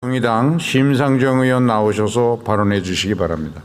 정의당 심상정 의원 나오셔서 발언해 주시기 바랍니다.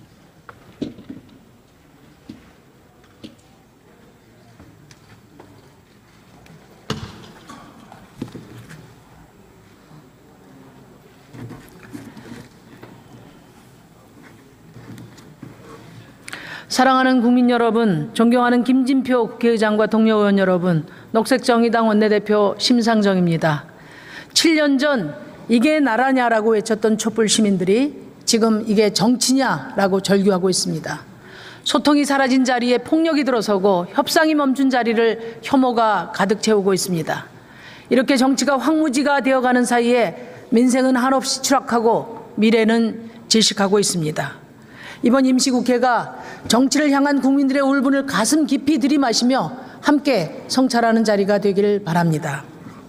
사랑하는 국민 여러분, 존경하는 김진표 국회의장과 동료 의원 여러분, 녹색정의당 원내대표 심상정입니다. 7년 전 이게 나라냐라고 외쳤던 촛불 시민들이 지금 이게 정치냐라고 절규하고 있습니다. 소통이 사라진 자리에 폭력이 들어서고 협상이 멈춘 자리를 혐오가 가득 채우고 있습니다. 이렇게 정치가 황무지가 되어가는 사이에 민생은 한없이 추락하고 미래는 질식하고 있습니다. 이번 임시국회가 정치를 향한 국민들의 울분을 가슴 깊이 들이마시며 함께 성찰하는 자리가 되길 바랍니다.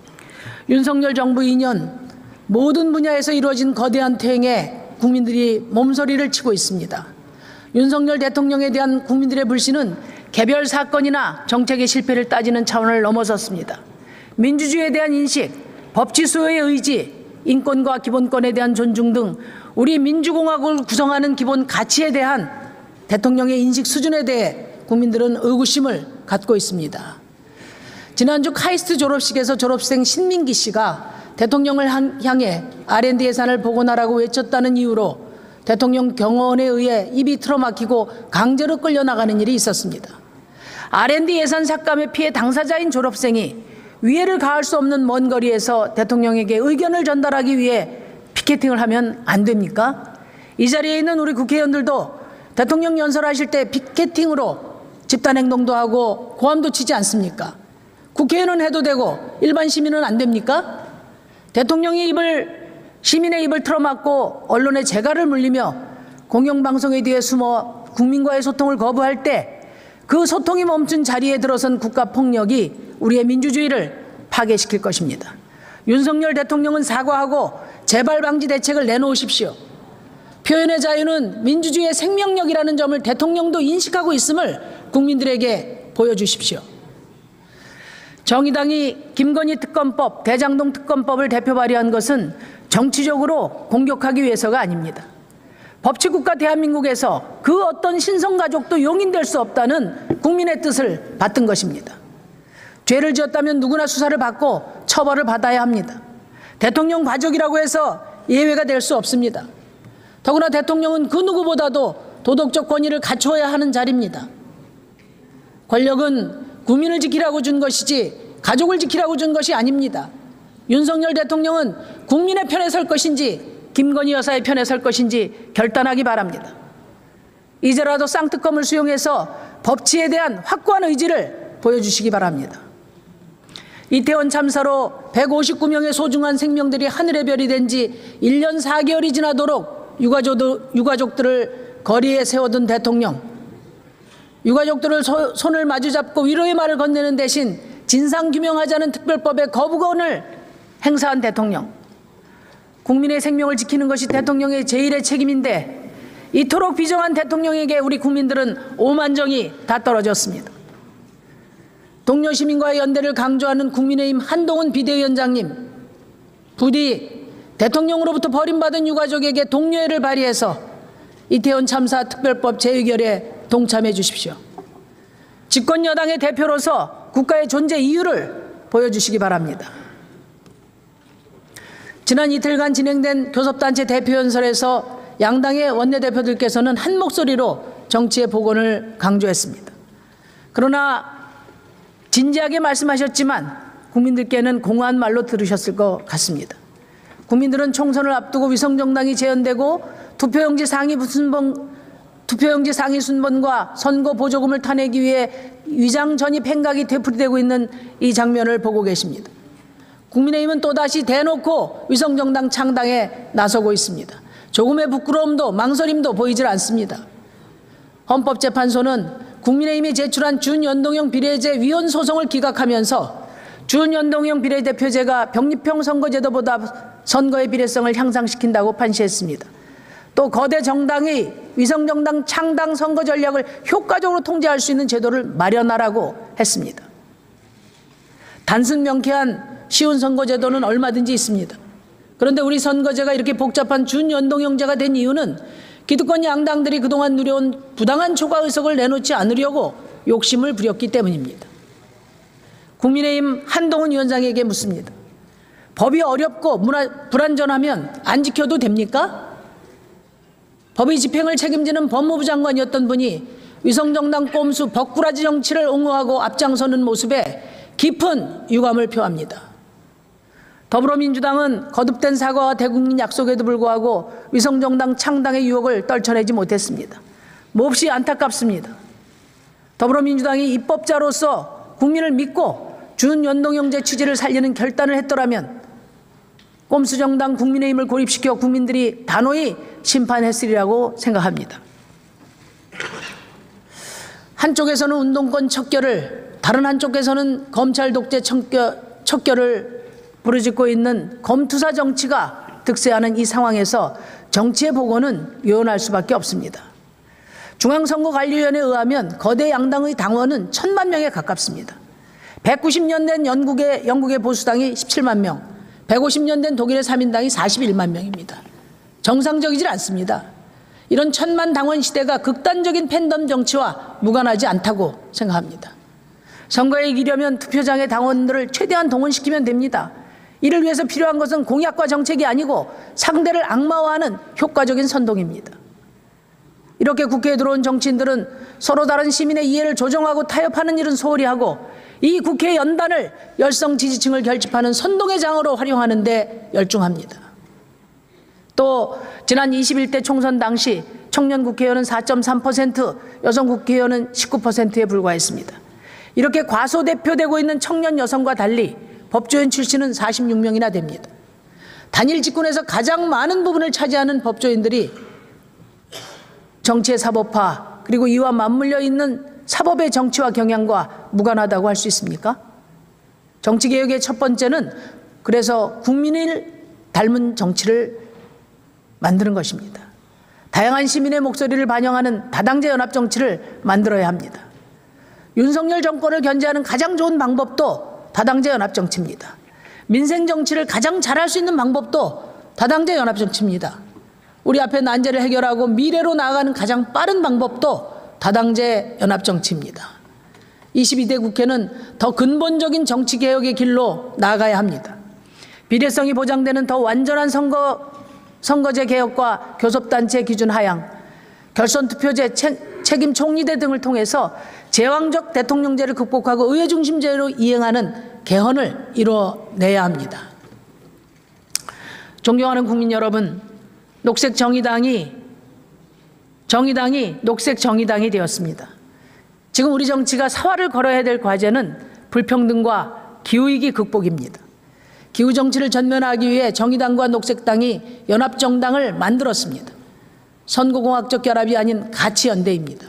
윤석열 정부 2년 모든 분야에서 이루어진 거대한 퇴행에 국민들이 몸서리를 치고 있습니다. 윤석열 대통령에 대한 국민들의 불신은 개별 사건이나 정책의 실패를 따지는 차원을 넘어섰습니다. 민주주의에 대한 인식, 법치 수호의 의지, 인권과 기본권에 대한 존중 등 우리 민주공화국을 구성하는 기본 가치에 대한 대통령의 인식 수준에 대해 국민들은 의구심을 갖고 있습니다. 지난주 카이스트 졸업식에서 졸업생 신민기 씨가 대통령을 향해 R&D 예산을 복원하라고 외쳤다는 이유로 대통령 경호원에 의해 입이 틀어막히고 강제로 끌려나가는 일이 있었습니다. R&D 예산 삭감의 피해 당사자인 졸업생이 위해를 가할 수 없는 먼 거리에서 대통령에게 의견을 전달하기 위해 피켓팅을 하면 안 됩니까? 이 자리에 있는 우리 국회의원들도 대통령 연설하실 때 피켓팅으로 집단행동도 하고 고함도 치지 않습니까? 국회의원은 해도 되고 일반 시민은 안 됩니까? 대통령이 시민의 입을 틀어막고 언론의 재갈을 물리며 공영방송에 뒤에 숨어 국민과의 소통을 거부할 때 그 소통이 멈춘 자리에 들어선 국가폭력이 우리의 민주주의를 파괴시킬 것입니다. 윤석열 대통령은 사과하고 재발 방지 대책을 내놓으십시오. 표현의 자유는 민주주의의 생명력이라는 점을 대통령도 인식하고 있음을 국민들에게 보여주십시오. 정의당이 김건희 특검법, 대장동 특검법을 대표 발의한 것은 정치적으로 공격하기 위해서가 아닙니다. 법치국가 대한민국에서 그 어떤 신성가족도 용인될 수 없다는 국민의 뜻을 받든 것입니다. 죄를 지었다면 누구나 수사를 받고 처벌을 받아야 합니다. 대통령 가족이라고 해서 예외가 될 수 없습니다. 더구나 대통령은 그 누구보다도 도덕적 권위를 갖춰야 하는 자리입니다. 권력은 국민을 지키라고 준 것이지 가족을 지키라고 준 것이 아닙니다. 윤석열 대통령은 국민의 편에 설 것인지 김건희 여사의 편에 설 것인지 결단하기 바랍니다. 이제라도 쌍특검을 수용해서 법치에 대한 확고한 의지를 보여주시기 바랍니다. 이태원 참사로 159명의 소중한 생명들이 하늘의 별이 된 지 1년 4개월이 지나도록 유가족들을 거리에 세워둔 대통령, 유가족들을 손을 마주잡고 위로의 말을 건네는 대신 진상규명하자는 특별법의 거부권을 행사한 대통령, 국민의 생명을 지키는 것이 대통령의 제1의 책임인데 이토록 비정한 대통령에게 우리 국민들은 오만정이 다 떨어졌습니다. 동료 시민과의 연대를 강조하는 국민의힘 한동훈 비대위원장님, 부디 대통령으로부터 버림받은 유가족에게 동료애를 발휘해서 이태원 참사 특별법 재의결에 동참해 주십시오. 집권 여당의 대표로서 국가의 존재 이유를 보여주시기 바랍니다. 지난 이틀간 진행된 교섭단체 대표연설에서 양당의 원내대표들께서는 한 목소리로 정치의 복원을 강조했습니다. 그러나 진지하게 말씀하셨지만 국민들께는 공허한 말로 들으셨을 것 같습니다. 국민들은 총선을 앞두고 위성정당이 재연되고 투표용지 상위 순번과 선거 보조금을 타내기 위해 위장 전입 행각이 되풀이되고 있는 이 장면을 보고 계십니다. 국민의힘은 또다시 대놓고 위성정당 창당에 나서고 있습니다. 조금의 부끄러움도 망설임도 보이질 않습니다. 헌법재판소는 국민의힘이 제출한 준연동형 비례제 위헌 소송을 기각하면서 준연동형 비례대표제가 병립형 선거제도보다 선거의 비례성을 향상시킨다고 판시했습니다. 또 거대 정당이 위성정당 창당 선거 전략을 효과적으로 통제할 수 있는 제도를 마련하라고 했습니다. 단순 명쾌한 쉬운 선거제도는 얼마든지 있습니다. 그런데 우리 선거제가 이렇게 복잡한 준연동형제가 된 이유는 기득권 양당들이 그동안 누려온 부당한 초과 의석을 내놓지 않으려고 욕심을 부렸기 때문입니다. 국민의힘 한동훈 위원장에게 묻습니다. 법이 어렵고 불완전하면 안 지켜도 됩니까? 법의 집행을 책임지는 법무부 장관이었던 분이 위성정당 꼼수 벅구라지 정치를 옹호하고 앞장서는 모습에 깊은 유감을 표합니다. 더불어민주당은 거듭된 사과와 대국민 약속에도 불구하고 위성정당 창당의 유혹을 떨쳐내지 못했습니다. 몹시 안타깝습니다. 더불어민주당이 입법자로서 국민을 믿고 준연동형제 취지를 살리는 결단을 했더라면 꼼수정당 국민의힘을 고립시켜 국민들이 단호히 심판했으리라고 생각합니다. 한쪽에서는 운동권 척결을, 다른 한쪽에서는 검찰 독재 척결을 부르짖고 있는 검투사 정치가 득세하는 이 상황에서 정치의 복원은 요원할 수밖에 없습니다. 중앙선거관리위원회에 의하면 거대 양당의 당원은 1,000만 명에 가깝습니다. 190년 된 영국의 보수당이 17만 명, 150년 된 독일의 3인당이 41만 명입니다. 정상적이질 않습니다. 이런 1,000만 당원 시대가 극단적인 팬덤 정치와 무관하지 않다고 생각합니다. 선거에 이기려면 투표장의 당원들을 최대한 동원시키면 됩니다. 이를 위해서 필요한 것은 공약과 정책이 아니고 상대를 악마화하는 효과적인 선동입니다. 이렇게 국회에 들어온 정치인들은 서로 다른 시민의 이해를 조정하고 타협하는 일은 소홀히 하고 이 국회 연단을 열성 지지층을 결집하는 선동의 장으로 활용하는 데 열중합니다. 또 지난 21대 총선 당시 청년 국회의원은 4.3%, 여성 국회의원은 19%에 불과했습니다. 이렇게 과소대표되고 있는 청년 여성과 달리 법조인 출신은 46명이나 됩니다. 단일 직군에서 가장 많은 부분을 차지하는 법조인들이 정치의 사법화 그리고 이와 맞물려 있는 사법의 정치화 경향과 무관하다고 할 수 있습니까? 정치개혁의 첫 번째는 그래서 국민을 닮은 정치를 만드는 것입니다. 다양한 시민의 목소리를 반영하는 다당제 연합 정치를 만들어야 합니다. 윤석열 정권을 견제하는 가장 좋은 방법도 다당제 연합 정치입니다. 민생 정치를 가장 잘할 수 있는 방법도 다당제 연합 정치입니다. 우리 앞에 난제를 해결하고 미래로 나아가는 가장 빠른 방법도 다당제 연합 정치입니다. 22대 국회는 더 근본적인 정치 개혁의 길로 나아가야 합니다. 비례성이 보장되는 더 완전한 선거제 개혁과 교섭단체 기준 하향, 결선투표제, 책임 총리대 등을 통해서 제왕적 대통령제를 극복하고 의회 중심제로 이행하는 개헌을 이뤄내야 합니다. 존경하는 국민 여러분, 정의당이 녹색 정의당이 되었습니다. 지금 우리 정치가 사활을 걸어야 될 과제는 불평등과 기후위기 극복입니다. 기후정치를 전면하기 위해 정의당과 녹색당이 연합정당을 만들었습니다. 선거공학적 결합이 아닌 가치연대입니다.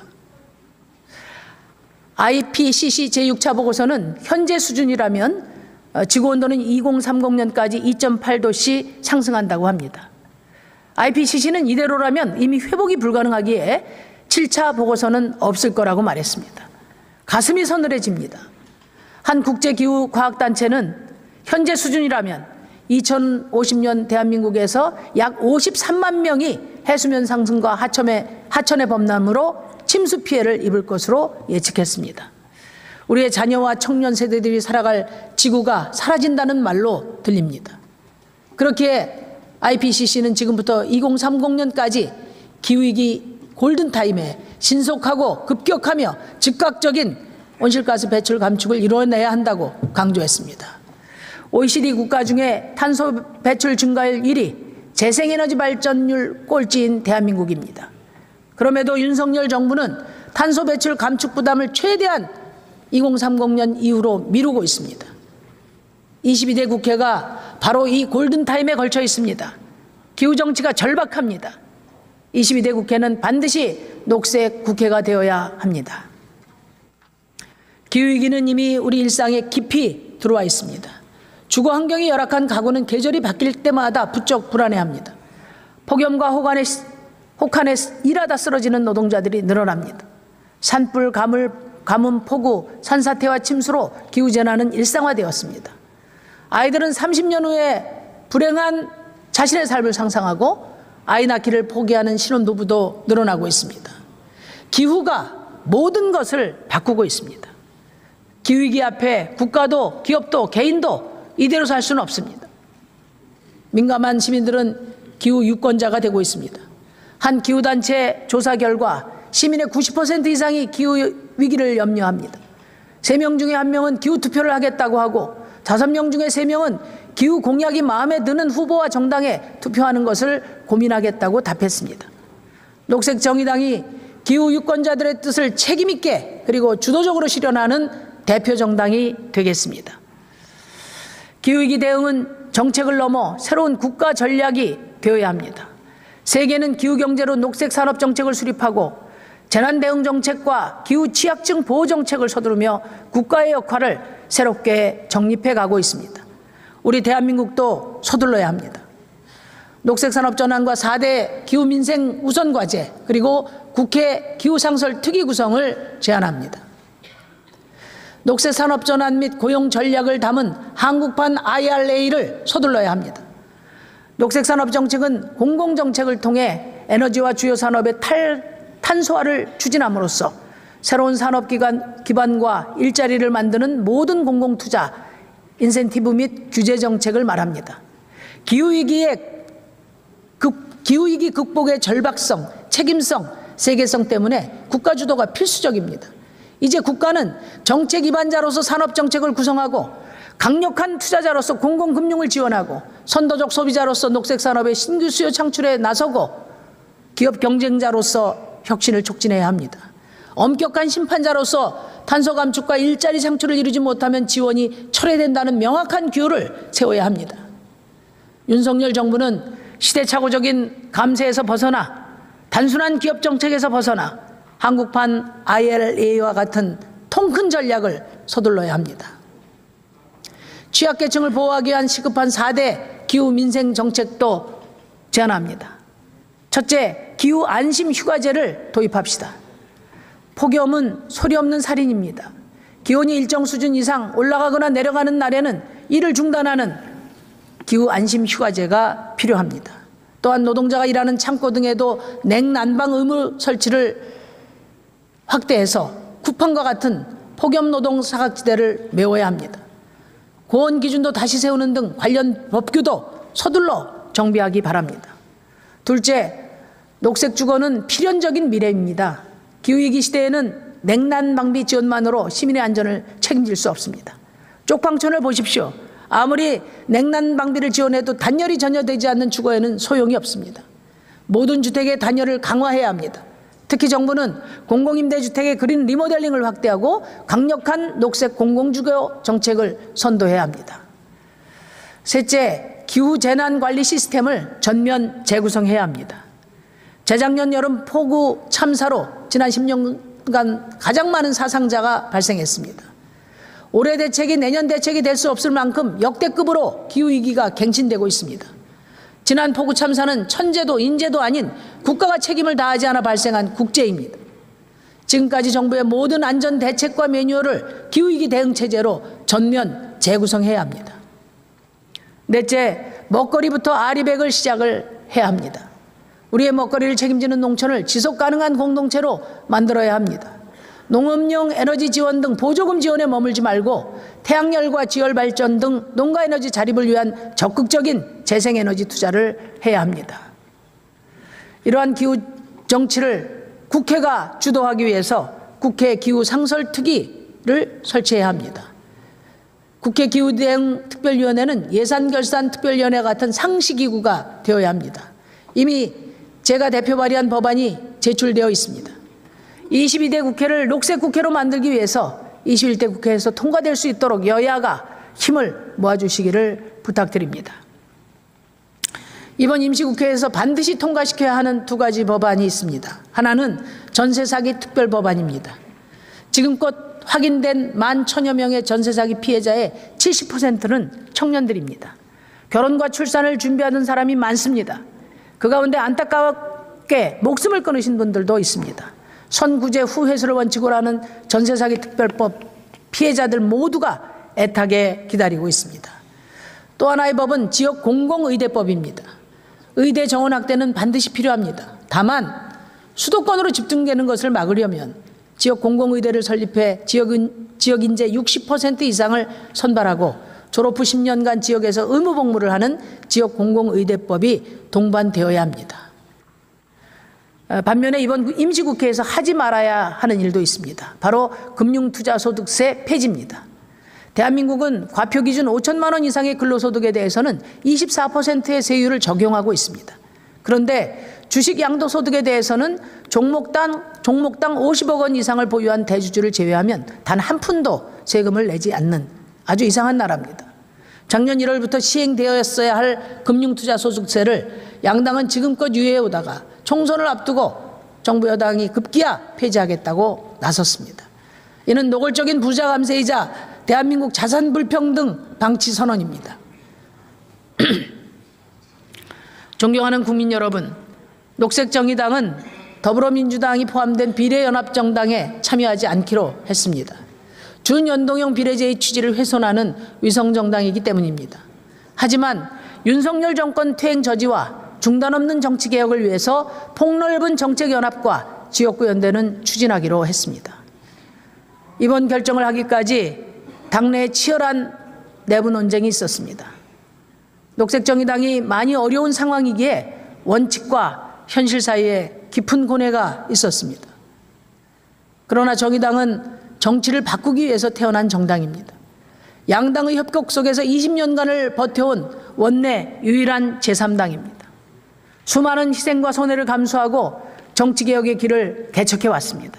IPCC 제6차 보고서는 현재 수준이라면 지구온도는 2030년까지 2.8도씩 상승한다고 합니다. IPCC는 이대로라면 이미 회복이 불가능하기에 7차 보고서는 없을 거라고 말했습니다. 가슴이 서늘해집니다. 한 국제기후과학단체는 현재 수준이라면 2050년 대한민국에서 약 53만 명이 해수면 상승과 하천의 범람으로 침수 피해를 입을 것으로 예측했습니다. 우리의 자녀와 청년 세대들이 살아갈 지구가 사라진다는 말로 들립니다. 그렇기에 IPCC는 지금부터 2030년까지 기후위기 골든타임에 신속하고 급격하며 즉각적인 온실가스 배출 감축을 이뤄내야 한다고 강조했습니다. OECD 국가 중에 탄소 배출 증가율 1위, 재생에너지 발전율 꼴찌인 대한민국입니다. 그럼에도 윤석열 정부는 탄소 배출 감축 부담을 최대한 2030년 이후로 미루고 있습니다. 22대 국회가 바로 이 골든타임에 걸쳐 있습니다. 기후정치가 절박합니다. 22대 국회는 반드시 녹색 국회가 되어야 합니다. 기후위기는 이미 우리 일상에 깊이 들어와 있습니다. 주거 환경이 열악한 가구는 계절이 바뀔 때마다 부쩍 불안해합니다. 폭염과 혹한에 일하다 쓰러지는 노동자들이 늘어납니다. 산불, 가뭄, 폭우, 산사태와 침수로 기후재난은 일상화되었습니다. 아이들은 30년 후에 불행한 자신의 삶을 상상하고 아이 낳기를 포기하는 신혼부부도 늘어나고 있습니다. 기후가 모든 것을 바꾸고 있습니다. 기후위기 앞에 국가도 기업도 개인도 이대로 살 수는 없습니다. 민감한 시민들은 기후 유권자가 되고 있습니다. 한 기후단체 조사 결과 시민의 90% 이상이 기후위기를 염려합니다. 3명 중에 1명은 기후투표를 하겠다고 하고 5명 중에 3명은 기후 공약이 마음에 드는 후보와 정당에 투표하는 것을 고민하겠다고 답했습니다. 녹색정의당이 기후 유권자들의 뜻을 책임있게 그리고 주도적으로 실현하는 대표 정당이 되겠습니다. 기후위기 대응은 정책을 넘어 새로운 국가 전략이 되어야 합니다. 세계는 기후경제로 녹색산업정책을 수립하고 재난대응정책과 기후취약증 보호정책을 서두르며 국가의 역할을 새롭게 정립해 가고 있습니다. 우리 대한민국도 서둘러야 합니다. 녹색산업전환과 4대 기후민생 우선과제 그리고 국회 기후상설특위 구성을 제안합니다. 녹색산업전환 및 고용전략을 담은 한국판 IRA를 서둘러야 합니다. 녹색산업정책은 공공정책을 통해 에너지와 주요 산업의 탄소화를 추진함으로써 새로운 산업 기반과 일자리를 만드는 모든 공공투자, 인센티브 및 규제 정책을 말합니다. 기후위기 극복의 절박성, 책임성, 세계성 때문에 국가 주도가 필수적입니다. 이제 국가는 정책 기반자로서 산업정책을 구성하고 강력한 투자자로서 공공금융을 지원하고 선도적 소비자로서 녹색산업의 신규 수요 창출에 나서고 기업 경쟁자로서 혁신을 촉진해야 합니다. 엄격한 심판자로서 탄소 감축과 일자리 창출을 이루지 못하면 지원이 철회된다는 명확한 규율을 세워야 합니다. 윤석열 정부는 시대착오적인 감세에서 벗어나 단순한 기업 정책에서 벗어나 한국판 IRA와 같은 통큰 전략을 서둘러야 합니다. 취약계층을 보호하기 위한 시급한 4대 기후민생 정책도 제안합니다. 첫째, 기후안심휴가제를 도입합시다. 폭염은 소리 없는 살인입니다. 기온이 일정 수준 이상 올라가거나 내려가는 날에는 일을 중단하는 기후안심휴가제가 필요합니다. 또한 노동자가 일하는 창고 등에도 냉난방 의무 설치를 확대해서 쿠팡과 같은 폭염 노동 사각지대를 메워야 합니다. 고온 기준도 다시 세우는 등 관련 법규도 서둘러 정비하기 바랍니다. 둘째, 녹색 주거는 필연적인 미래입니다. 기후위기 시대에는 냉난방비 지원만으로 시민의 안전을 책임질 수 없습니다. 쪽방촌을 보십시오. 아무리 냉난방비를 지원해도 단열이 전혀 되지 않는 주거에는 소용이 없습니다. 모든 주택의 단열을 강화해야 합니다. 특히 정부는 공공임대주택의 그린 리모델링을 확대하고 강력한 녹색 공공주거 정책을 선도해야 합니다. 셋째, 기후재난관리 시스템을 전면 재구성해야 합니다. 재작년 여름 폭우 참사로 지난 10년간 가장 많은 사상자가 발생했습니다. 올해 대책이 내년 대책이 될 수 없을 만큼 역대급으로 기후위기가 갱신되고 있습니다. 지난 폭우 참사는 천재도 인재도 아닌 국가가 책임을 다하지 않아 발생한 국재입니다. 지금까지 정부의 모든 안전 대책과 매뉴얼을 기후위기 대응체제로 전면 재구성해야 합니다. 넷째, 먹거리부터 아리백을 시작을 해야 합니다. 우리의 먹거리를 책임지는 농촌을 지속가능한 공동체로 만들어야 합니다. 농업용 에너지 지원 등 보조금 지원에 머물지 말고 태양열과 지열발전 등 농가에너지 자립을 위한 적극적인 재생에너지 투자를 해야 합니다. 이러한 기후 정치를 국회가 주도하기 위해서 국회 기후상설특위를 설치해야 합니다. 국회 기후대응특별위원회는 예산결산특별위원회 같은 상시기구가 되어야 합니다. 이미 제가 대표 발의한 법안이 제출되어 있습니다. 22대 국회를 녹색 국회로 만들기 위해서 21대 국회에서 통과될 수 있도록 여야가 힘을 모아주시기를 부탁드립니다. 이번 임시국회에서 반드시 통과시켜야 하는 2가지 법안이 있습니다. 하나는 전세사기 특별법안입니다. 지금껏 확인된 11,000여 명의 전세사기 피해자의 70%는 청년들입니다. 결혼과 출산을 준비하는 사람이 많습니다. 그 가운데 안타깝게 목숨을 끊으신 분들도 있습니다. 선구제 후 회수를 원칙으로 하는 전세사기 특별법 피해자들 모두가 애타게 기다리고 있습니다. 또 하나의 법은 지역 공공의대법입니다. 의대 정원 확대는 반드시 필요합니다. 다만 수도권으로 집중되는 것을 막으려면 지역 공공의대를 설립해 지역 인재 60% 이상을 선발하고 졸업 후 10년간 지역에서 의무 복무를 하는 지역 공공의대법이 동반되어야 합니다. 반면에 이번 임시국회에서 하지 말아야 하는 일도 있습니다. 바로 금융투자소득세 폐지입니다. 대한민국은 과표 기준 5천만 원 이상의 근로소득에 대해서는 24%의 세율을 적용하고 있습니다. 그런데 주식 양도소득에 대해서는 종목당 50억 원 이상을 보유한 대주주를 제외하면 단 한 푼도 세금을 내지 않는 아주 이상한 나라입니다. 작년 1월부터 시행되었어야 할 금융투자소득세를 양당은 지금껏 유예해 오다가 총선을 앞두고 정부 여당이 급기야 폐지하겠다고 나섰습니다. 이는 노골적인 부자 감세이자 대한민국 자산 불평등 방치 선언입니다. 존경하는 국민 여러분, 녹색정의당은 더불어민주당이 포함된 비례연합정당에 참여하지 않기로 했습니다. 준연동형 비례제의 취지를 훼손하는 위성정당이기 때문입니다. 하지만 윤석열 정권 퇴행 저지와 중단 없는 정치개혁을 위해서 폭넓은 정책연합과 지역구 연대는 추진하기로 했습니다. 이번 결정을 하기까지 당내에 치열한 내부 논쟁이 있었습니다. 녹색정의당이 많이 어려운 상황이기에 원칙과 현실 사이에 깊은 고뇌가 있었습니다. 그러나 정의당은 정치를 바꾸기 위해서 태어난 정당입니다. 양당의 협곡 속에서 20년간을 버텨온 원내 유일한 제3당입니다. 수많은 희생과 손해를 감수하고 정치개혁의 길을 개척해 왔습니다.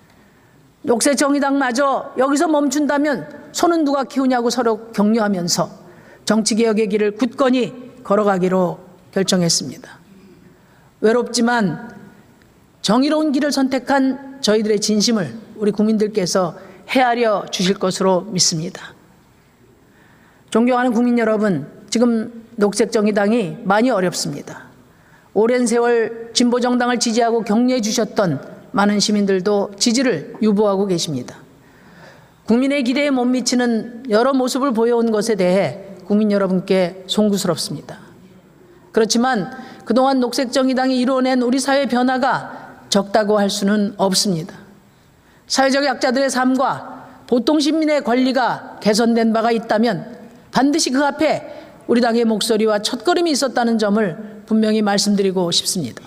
녹색정의당마저 여기서 멈춘다면 손은 누가 키우냐고 서로 격려하면서 정치개혁의 길을 굳건히 걸어가기로 결정했습니다. 외롭지만 정의로운 길을 선택한 저희들의 진심을 우리 국민들께서 헤아려 주실 것으로 믿습니다. 존경하는 국민 여러분, 지금 녹색정의당이 많이 어렵습니다. 오랜 세월 진보정당을 지지하고 격려해 주셨던 많은 시민들도 지지를 유보하고 계십니다. 국민의 기대에 못 미치는 여러 모습을 보여온 것에 대해 국민 여러분께 송구스럽습니다. 그렇지만 그동안 녹색정의당이 이루어낸 우리 사회 변화가 적다고 할 수는 없습니다. 사회적 약자들의 삶과 보통 시민의 권리가 개선된 바가 있다면 반드시 그 앞에 우리 당의 목소리와 첫걸음이 있었다는 점을 분명히 말씀드리고 싶습니다.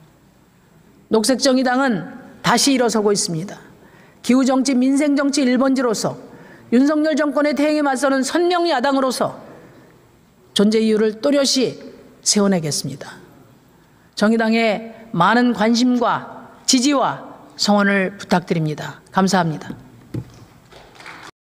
녹색정의당은 다시 일어서고 있습니다. 기후정치, 민생정치 1번지로서 윤석열 정권의 대행에 맞서는 선명 야당으로서 존재 이유를 또렷이 세워내겠습니다. 정의당의 많은 관심과 지지와 성원을 부탁드립니다. 감사합니다.